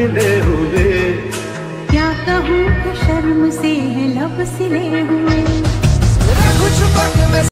मिले हुए। क्या कहूँ कि शर्म से है लब सिले हुए।